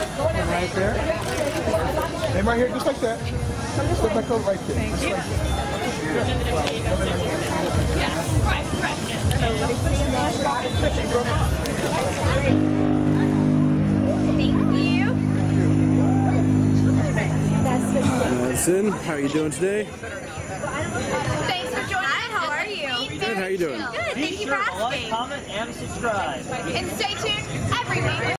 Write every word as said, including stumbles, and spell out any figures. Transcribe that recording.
And right there. And right here, just like that. Just put my coat right there. Thank you. Madisyn, how are you doing today? Thanks for joining us. How are you? Good, how are you doing? Good, thank you for asking. Like, comment, and subscribe. And stay tuned every week.